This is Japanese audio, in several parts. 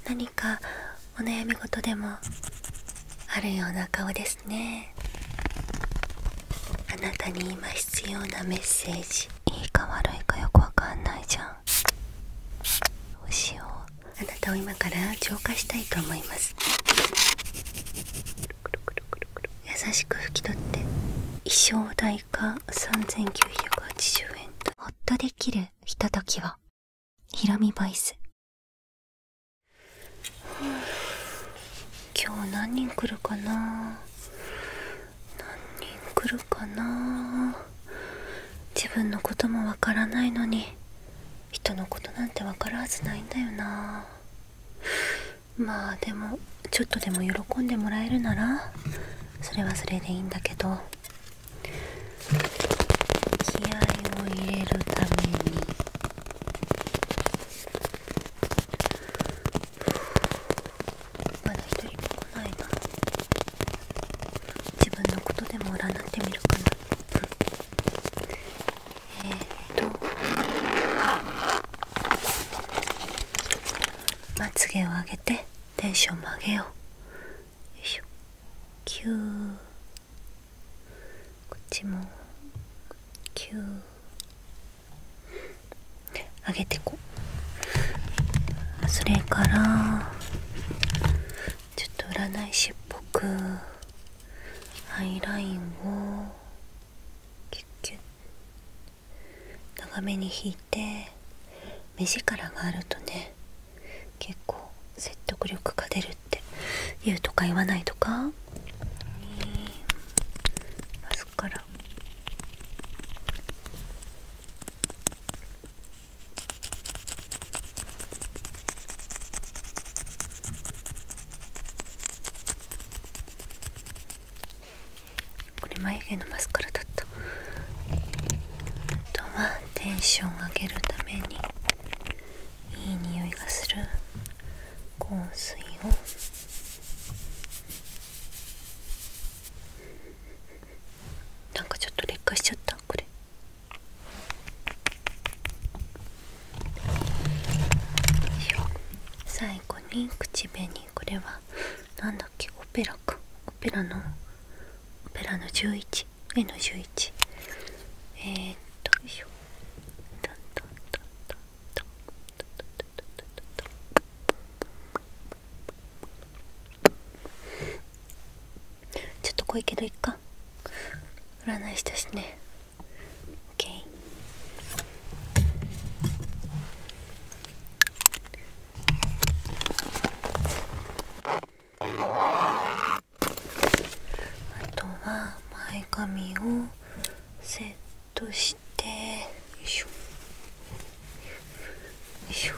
何かお悩み事でもあるような顔ですね。あなたに今必要なメッセージ、いいか悪いかよくわかんないじゃん。どうしよう。あなたを今から浄化したいと思います。優しく拭き取って、衣装代価3980円とほっとできるひとときを。ひろみボイス。今日何人来るかな。何人来るかな。自分のこともわからないのに人のことなんてわかるはずないんだよな。まあでもちょっとでも喜んでもらえるならそれはそれでいいんだけど、気合を入れるためにまだ一人も来ないな。自分のことでも占ってみるかな。まつげを上げてテンションも上げよう。よいしょ。キュー。こっちもキュー。上げてこう。それからちょっと占い師っぽくアイラインをキュッキュッ長めに引いて、目力があるとね結構説得力が出るって言うとか言わないとか。マスカラ、これ眉毛のマスカラだった。あとはテンション上げるためにいい匂いがする香水をなんかちょっと劣化しちゃった。これ最後に口紅。これはなんだっけ、オペラか。オペラの11 N11。よいしょ。ちょっと濃いけどいっか、占いしたしね。 OK。 あとは前髪をセットして、よいしょよいしょ。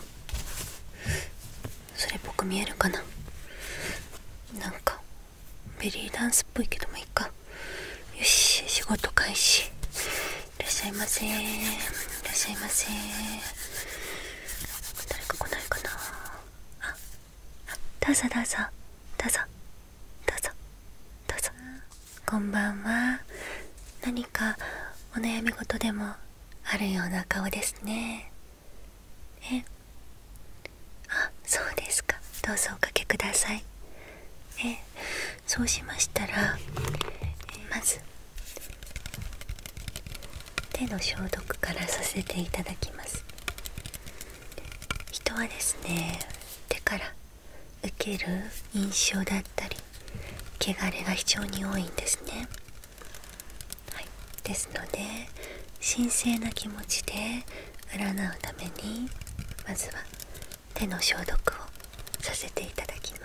それっぽく見えるかな。なんかベリーダンスっぽいけどもいいか。よし、仕事開始。いらっしゃいませ。いらっしゃいませ。誰か来ないかな。どうぞどうぞどうぞどうぞどうぞ。こんばんは。何かお悩み事でもあるような顔ですね。そうですか。どうぞおかけください。そうしましたら、まず手の消毒からさせていただきます。人はですね、手から受ける印象だったり汚れが非常に多いんですね。ですので神聖な気持ちで占うためにまずは手の消毒をさせていただきます。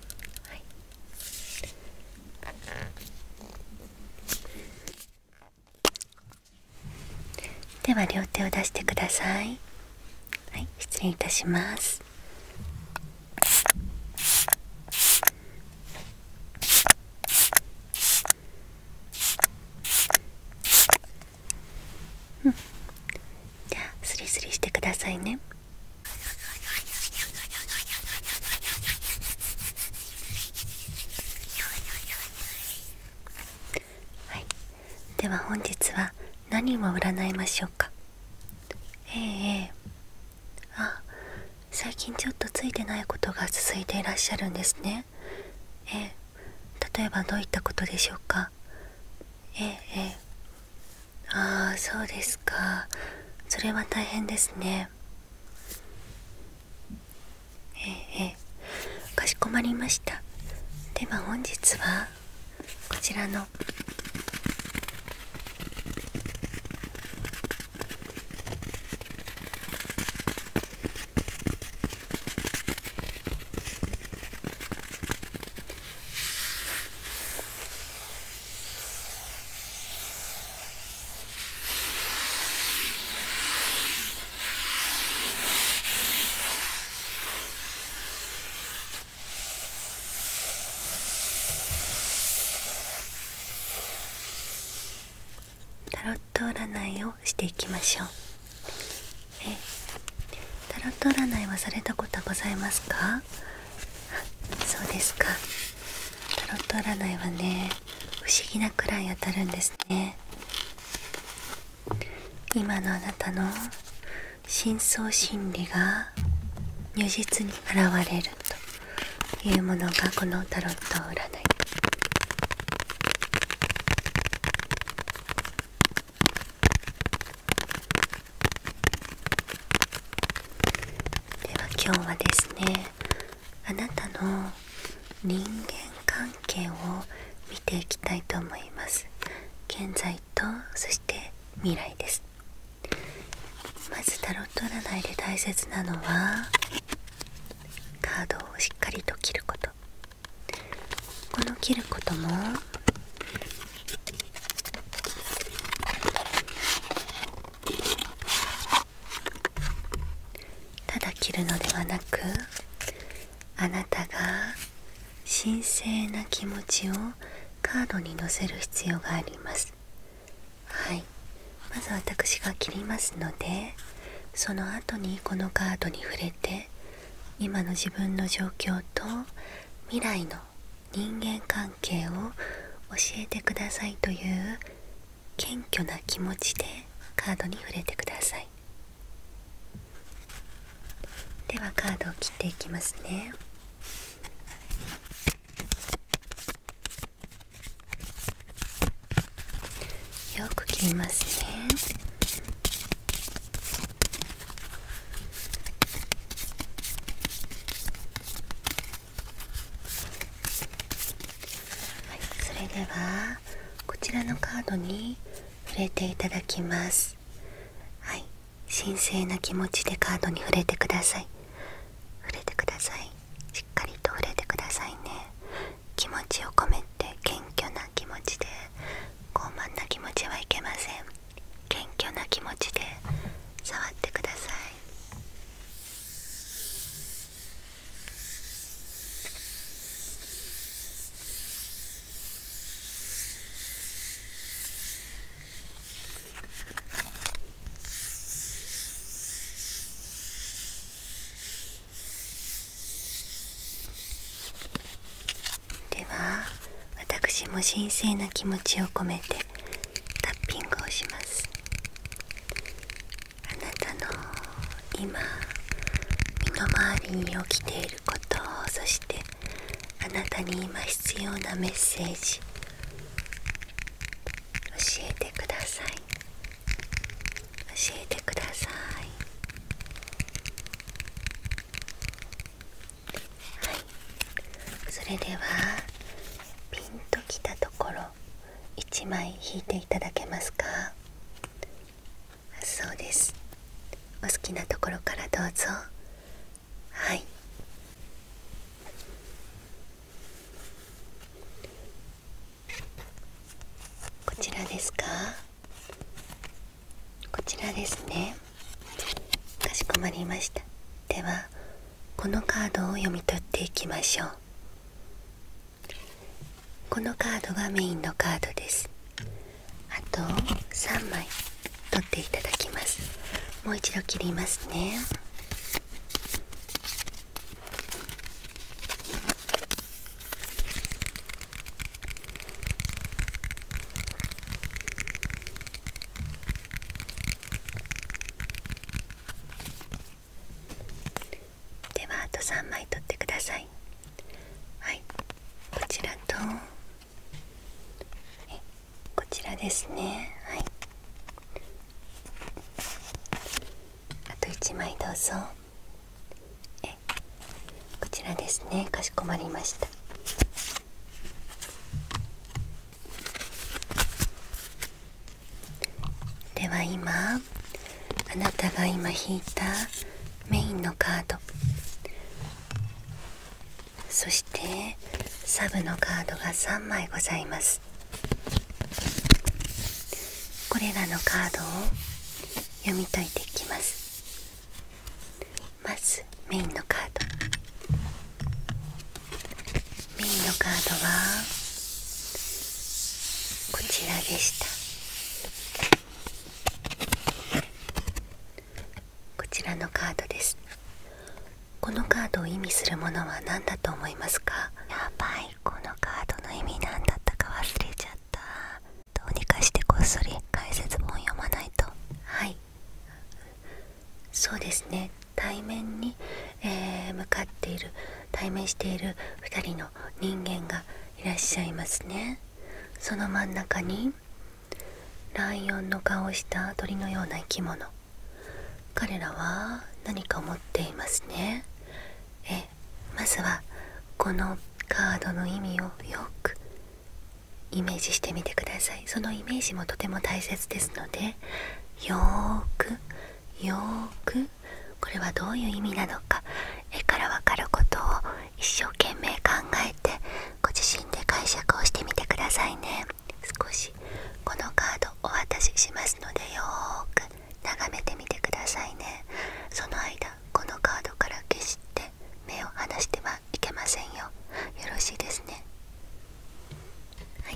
では両手を出してください。失礼いたします。じゃあスリスリしてくださいね。では本日は何を占いましょうか。最近ちょっとついてないことが続いていらっしゃるんですね。例えばどういったことでしょうか。ああ、そうですか。それは大変ですね。かしこまりました。では本日はこちらのタロット占いをしていきましょう。タロット占いはされたことはございますか？そうですか。タロット占いはね、不思議なくらい当たるんですね。今のあなたの深層心理が如実に現れるというものがこのタロット占い。では今日はですね、あなたの人間関係を見ていきたいと思います。現在とそして未来です。まずタロット占いで大切なのはカードをしっかりと切ること。この切ることもただ切るのではなく、あなたが神聖な気持ちをカードに乗せる必要があります。はい、まず私が切りますので、その後にこのカードに触れて今の自分の状況と未来の人間関係を教えてくださいという謙虚な気持ちでカードに触れてください。ではカードを切っていきますね。よく切りますね。それではこちらのカードに触れていただきます。はい、神聖な気持ちでカードに触れてください。触れてください。しっかりと触れてくださいね。気持ちを込めて、謙虚な気持ちで、傲慢な気持ちはいけません。謙虚な気持ちで触ってください。では私も神聖な気持ちを込めてタッピングをします。あなたの今身の回りに起きていること、そしてあなたに今必要なメッセージ教えてください。教えてください。はい、それではピンときたところ1枚引いていただけますか？そうです。お好きなところからどうぞ。はい、こちらですか？こちらですね。かしこまりました。ではこのカードを読み取っていきましょう。このカードがメインのカードです。あと3枚取っていただきます。もう一度切りますね。ではあと3 ですね。はい、あと1枚どうぞ。こちらですね。かしこまりました。では今、あなたが今引いたメインのカード、そしてサブのカードが3枚ございます。これらのカードを読み解いていきます。まずメインのカード。メインのカードはこちらでした。こちらのカードです。このカードを意味するものは何だと思いますか？やばい、このカードの意味何だったか忘れちゃった。どうにかしてこっそり解説本読まないと。はい、そうですね。対面に、向かっている、対面している2人の人間がいらっしゃいますね。その真ん中にライオンの顔をした鳥のような生き物、彼らは何か持っていますね。まずはこのカードの意味をよくイメージしてみてください。そのイメージもとても大切ですので、よーくこれはどういう意味なのか、絵からわかることを一生懸命考えてご自身で解釈をしてみてくださいね。少しこのカードお渡ししますので、よーく眺めてみてくださいね。その間このカードから決して目を離してはいけませんよ。よろしいですね。はい、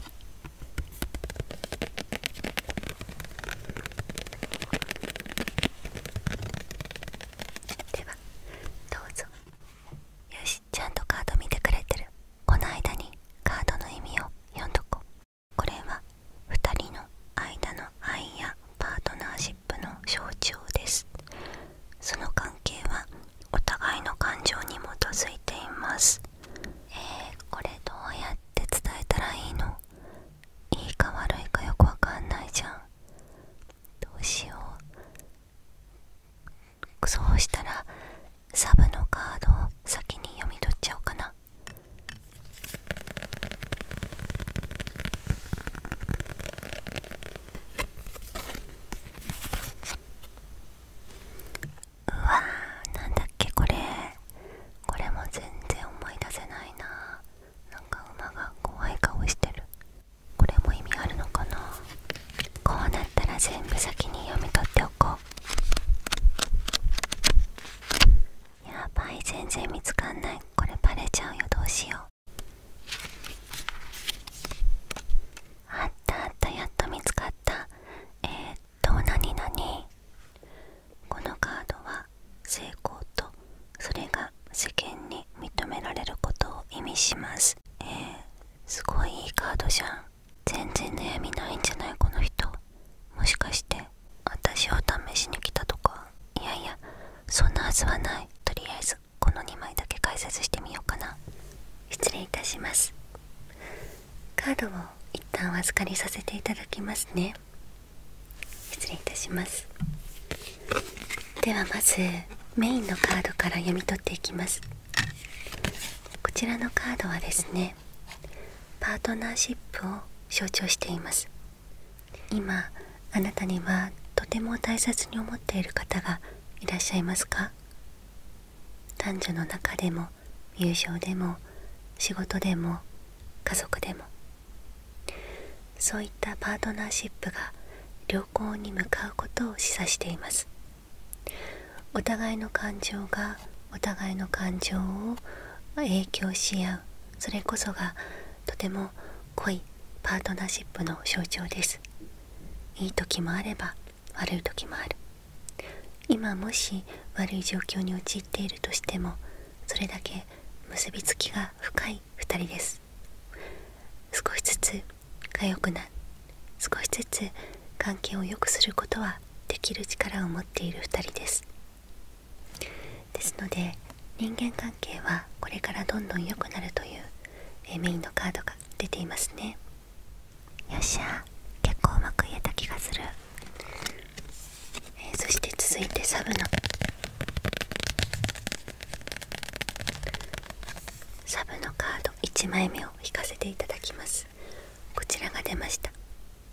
ではどうぞ。よし、ちゃんとカード見てくれてる。この間にカードの意味を読んどこう。これは2人の間の愛やパートナーシップの象徴です。その関係はお互いの感情に基づいています。これどうやって伝えたらいいの？いいか悪いかよくわかんないじゃん。どうしよう。そうしたらサブのカードを先に読み取っちゃおうかな。うわー、なんだっけこれ。これも全然思い出せないな。なんか馬が怖い顔してる。これも意味あるのかな。こうなったら全部先に読み取っておこう。やばい、全然見つかんない。これバレちゃうよ。どうしよう。あったあった、やっと見つかった。何々。このカードは成功と、それが世間に認められることを意味します。すごいいいカードじゃん。全然悩みないんじゃないこの人。もしかして私を試しに来たとか。いやいや、そんなはずはない。とりあえずこの2枚だけ解説してみようかな。失礼いたします。カードを一旦お預かりさせていただきますね。失礼いたします。ではまずメインのカードから読み取っていきます。こちらのカードはですね、パートナーシップを象徴しています。今あなたにはとても大切に思っている方がいらっしゃいますか？男女の中でも友情でも仕事でも家族でも、そういったパートナーシップが良好に向かうことを示唆しています。お互いの感情がお互いの感情を影響し合う、それこそがとても濃いパートナーシップの象徴です。いい時もあれば悪い時もある。今もし悪い状況に陥っているとしても、それだけ結びつきが深い2人です。少しずつ仲良くなる、少しずつ関係を良くすることはできる力を持っている2人です。ですので人間関係はこれからどんどん良くなるというメインのカードが出ていますね。よっしゃ、結構うまサブのカード1枚目を引かせていただきます。こちらが出ました。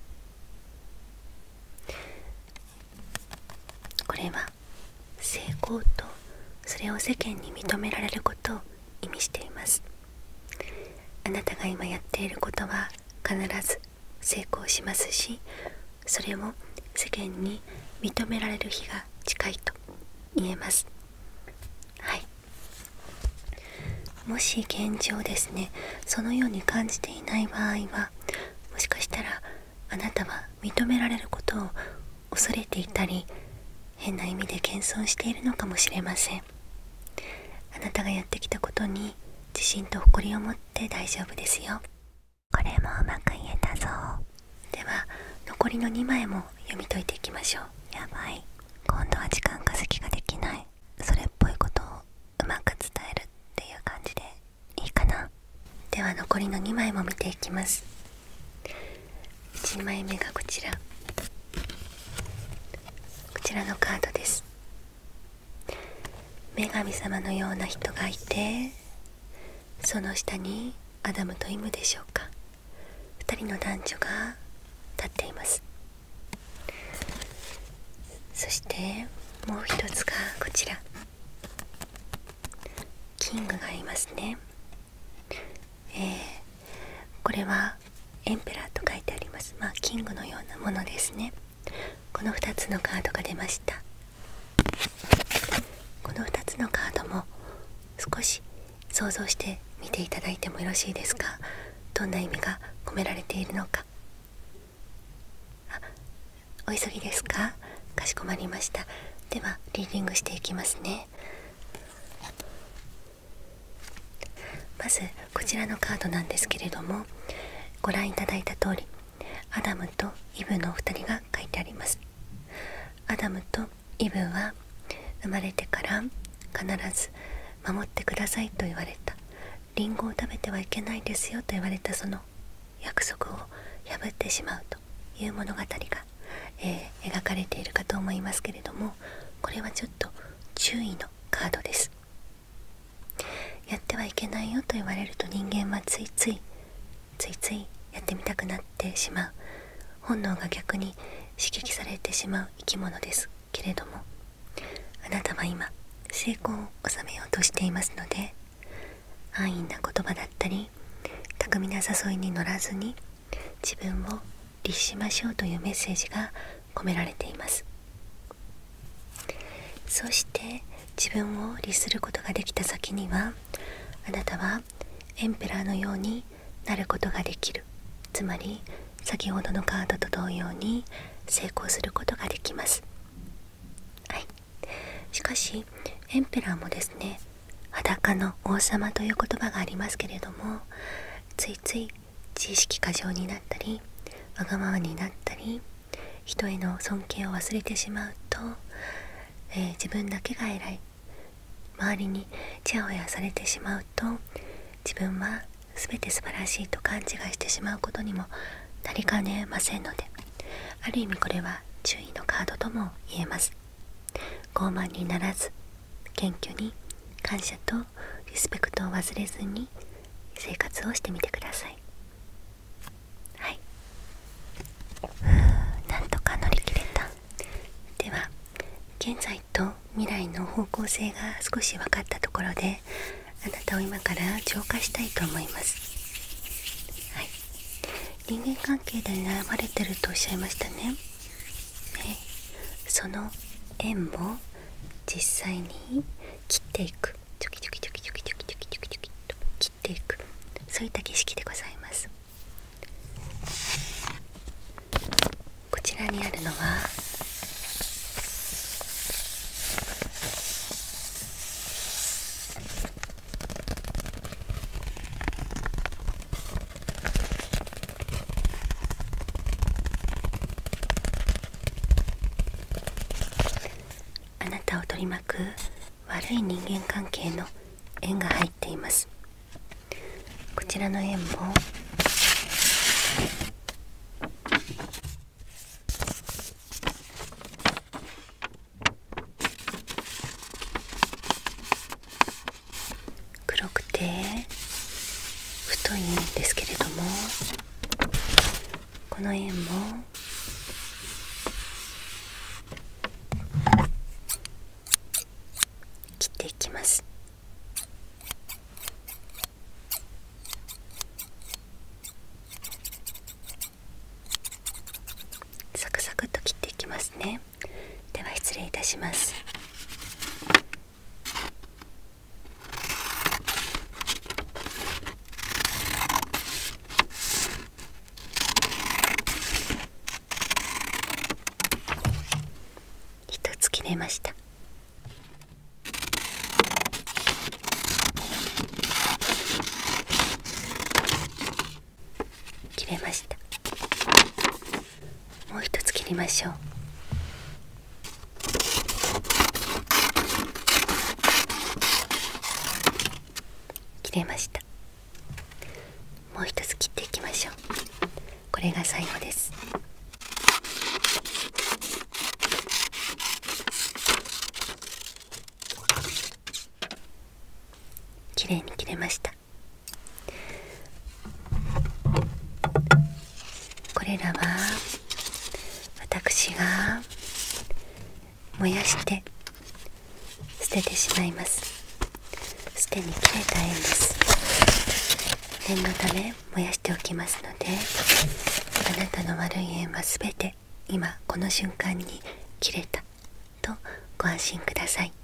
これは成功と、それを世間に認められることを意味しています。あなたが今やっていることは必ず成功しますし、それを世間に認められる日が近いと言えます。はい。もし現状ですね、そのように感じていない場合は、もしかしたらあなたは認められることを恐れていたり、変な意味で謙遜しているのかもしれません。あなたがやってきたことに自信と誇りを持って大丈夫ですよ。これもうまく言えたぞ。では残りの2枚も読み解いていきましょう。やばい、今度は時間稼ぎができない。それっぽいことをうまく伝えるっていう感じでいいかな。では残りの2枚も見ていきます。1枚目がこちらのカードです。女神様のような人がいて、その下にアダムとイムでしょうか、2人の男女が立っています。そしてもう一つがこちら、キングがいますね。これはエンペラーと書いてあります。キングのようなものですね。この2つのカードが出ました。この2つのカードも少し想像して見ていただいてもよろしいですか。どんな意味が込められているのか。お急ぎですか。かしこまりました。ではリーディングしていきますね。まずこちらのカードなんですけれども、ご覧いただいた通りアダムとイブのお二人が書いてあります。アダムとイブは生まれてから必ず守ってくださいと言われた、リンゴを食べてはいけないですよと言われたその約束を破ってしまうという物語が、描かれているかと思いますけれども、これはちょっと注意のカードです。やってはいけないよと言われると、人間はついついやってみたくなってしまう、本能が逆に刺激されてしまう生き物ですけれども、あなたは今成功を収めようとしていますので、安易な言葉だったり巧みな誘いに乗らずに自分を律しましょうというメッセージが込められています。そして自分を律することができた先には、あなたはエンペラーのようになることができる。つまり先ほどのカードと同様に成功することができます。はい。しかしエンペラーもですね、裸の王様という言葉がありますけれども、ついつい自意識過剰になったりわがままになったり、人への尊敬を忘れてしまうと、自分だけが偉い、周りにちやほやされてしまうと、自分は全て素晴らしいと勘違いしてしまうことにもなりかねませんので、ある意味これは注意のカードとも言えます。傲慢にならず、謙虚に感謝とリスペクトを忘れずに生活をしてみてください。はい。なんとか乗り切れた。では現在と未来の方向性が少し分かったところで、あなたを今から浄化したいと思います。はい。人間関係で悩まれてるとおっしゃいましたね。その縁を実際に切っていく、チョキチョキチョキチョキチョキチョキチョキチョキと切っていく、そういった儀式でございます。こちらにあるのはあなたを取り巻く悪い人間関係の縁が入っています。こちらの縁もて太いんですけれども、この円も切っていきます。サクサクっと切っていきますね。では失礼いたします。一つ切れました。切れました。もう一つ切りましょう。切れました。もう一つ切っていきましょう。これが最後です。きれいに切れました。これらは私が燃やして捨ててしまいます。すでに切れた円です。念のため燃やしておきますので、あなたの悪い円はすべて今この瞬間に切れたとご安心ください。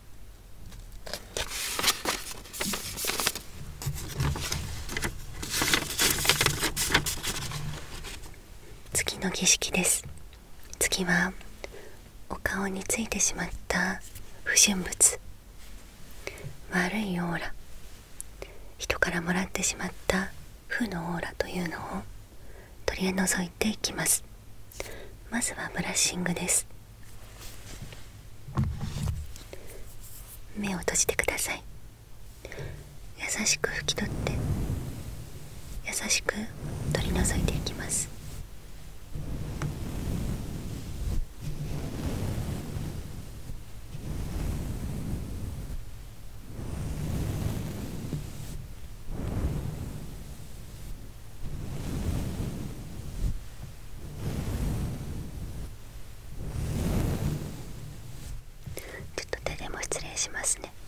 次の儀式です。次はお顔についてしまった不純物、悪いオーラ、人からもらってしまった負のオーラというのを取り除いていきます。まずはブラッシングです。目を閉じてください。優しく拭き取って優しく取り除いていきます。ちょっと手でも失礼しますね。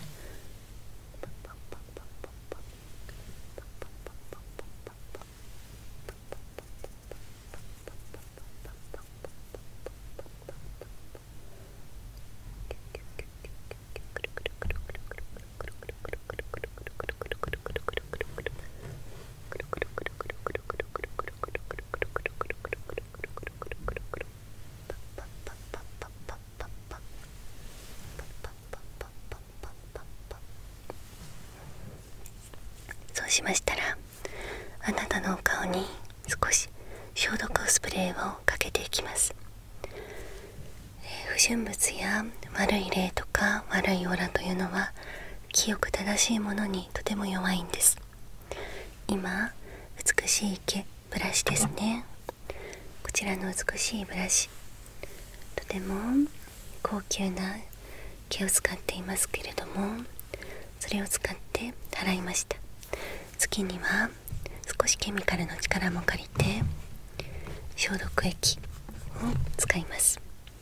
そうしましたら、あなたのお顔に少し消毒スプレーをかけていきます。不純物や悪い霊とか悪いオーラというのは清く正しいものにとても弱いんです。今美しい毛ブラシですね。こちらの美しいブラシ、とても高級な毛を使っていますけれども、それを使って洗いました。次には少しケミカルの力も借りて消毒液を使います。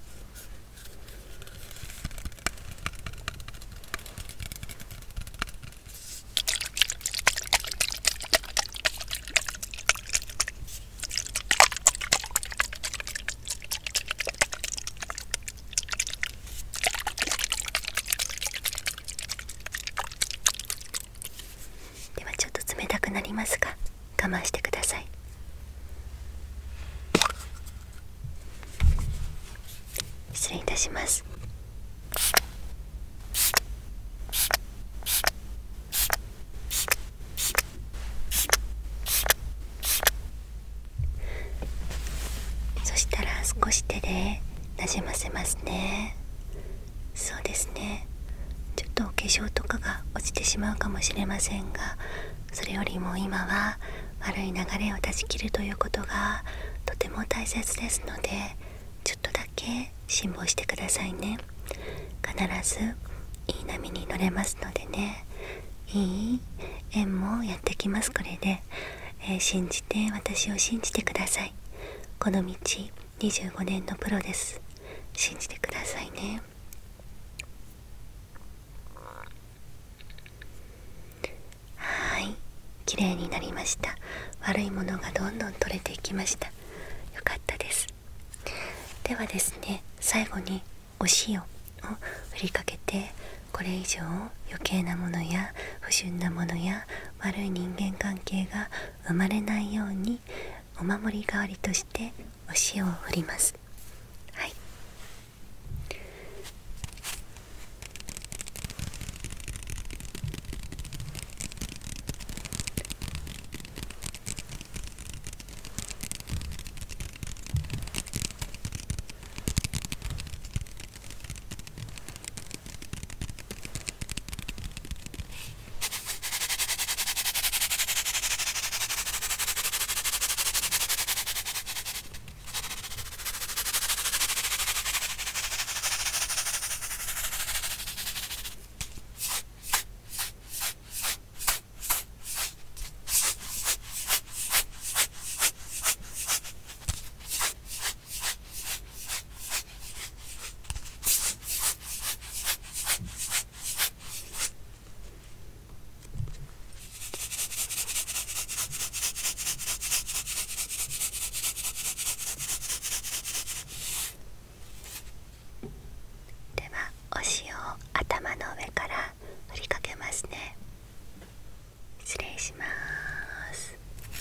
ではちょっと冷たくなりますが我慢してください。失礼いたします。そしたら少し手でなじませますね。そうですね。ちょっとお化粧とかが落ちてしまうかもしれませんが、それよりも今は悪い流れを断ち切るということがとても大切ですので、ちょっとだけ辛抱してくださいね。必ずいい波に乗れますのでね、 いい縁もやってきます。これで、信じて、私を信じてください。この道25年のプロです。信じてくださいね。はい、綺麗になりました。悪いものがどんどん取れていきました。よかったです。ではですね、最後にお塩を振りかけて、これ以上余計なものや不純なものや悪い人間関係が生まれないように、お守り代わりとしてお塩を振ります。はい。ではお塩を頭の上から振りかけますね。失礼します。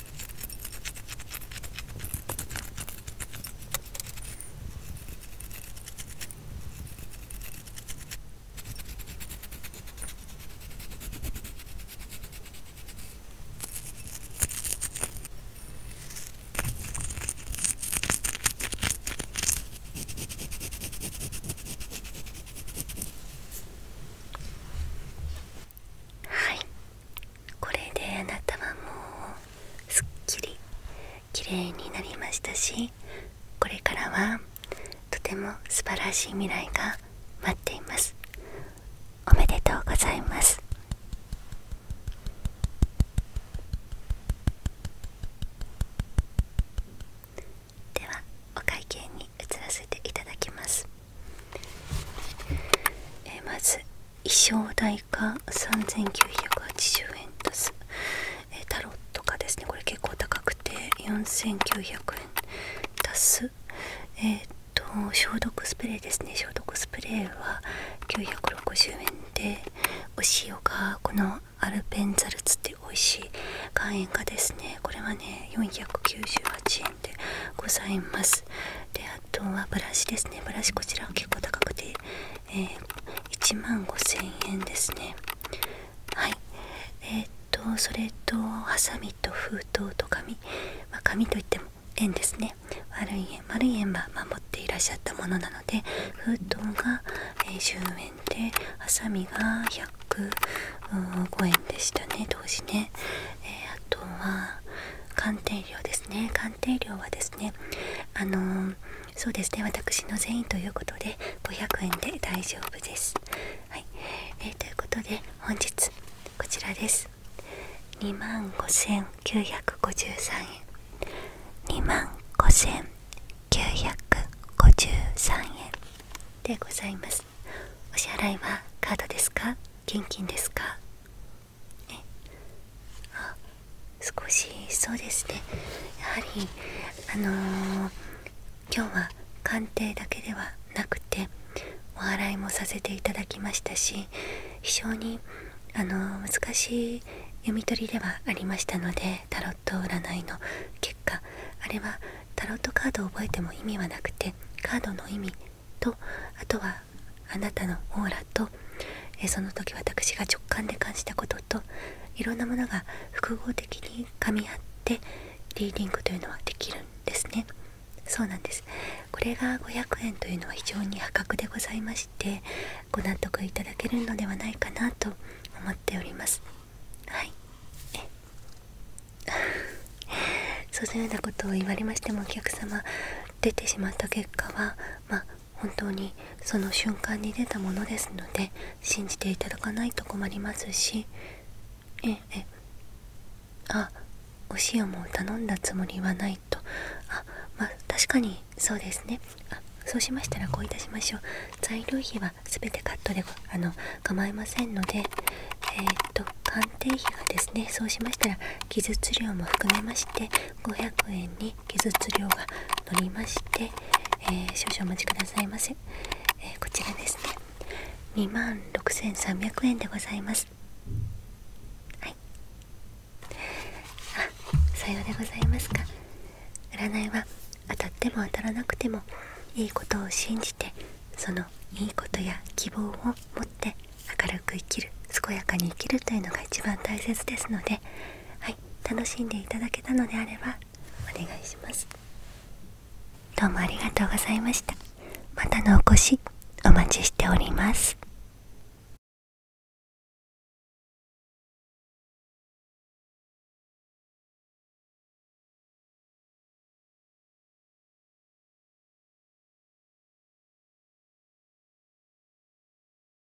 はい、これであなたはもうすっきり綺麗になりましたし、これからはとても素晴らしい未来が待っています。おめでとうございます。ではお会計に移らせていただきます。まず衣装代が3980円です。タロットがですね、これ結構高くて4900円足す消毒スプレーですね。消毒スプレーは960円で、お塩がこのアルペンザルツって美味しい岩塩がですね、これはね498円でございます。で、あとはブラシですね。ブラシこちらは結構高くて、1万5000円ですね。はい。それとハサミと封筒と紙、紙といっても円ですね。丸い円は持っていらっしゃったものなので、封筒が、10円で、ハサミが105円でしたね、当時ね。あとは鑑定料ですね。鑑定料はですね、そうですね、私の善意ということで500円で大丈夫です。はい。ということで本日こちらです。25,953円。25,953円でございます。お支払いはカードですか？現金ですか？少しそうですね。やはり今日は鑑定だけではなくてお祓いもさせていただきましたし、非常に難しい読み取りではありましたので、タロット占いの結果、あれはタロットカードを覚えても意味はなくて、カードの意味と、あとはあなたのオーラと、その時私が直感で感じたことと、いろんなものが複合的に噛み合ってリーディングというのはできるんですね。そうなんです。これが500円というのは非常に破格でございまして、ご納得いただけるのではないかなと思っております。はい。そのようなことを言われましても、お客様出てしまった結果は本当にその瞬間に出たものですので、信じていただかないと困りますし、 お塩も頼んだつもりはないと。確かにそうですね。そうしましたらこういたしましょう。材料費は全てカットで構いませんので、鑑定費がですね、そうしましたら技術料も含めまして500円に技術料が乗りまして、少々お待ちくださいませ。こちらですね、26,300円でございます。はい。さようでございますか。占いは当たっても当たらなくてもいいことを信じて、そのいいことや希望を持って明るく生きる、健やかに生きるというのが一番大切ですので、楽しんでいただけたのであればお願いします。どうもありがとうございました。またのお越しお待ちしております。